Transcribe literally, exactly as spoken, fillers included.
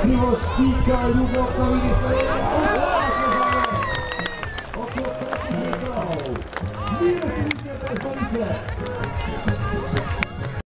Miloš Píka, Ljubovca, ministra oko sedmých metrov. Mírne si více, bez bolice.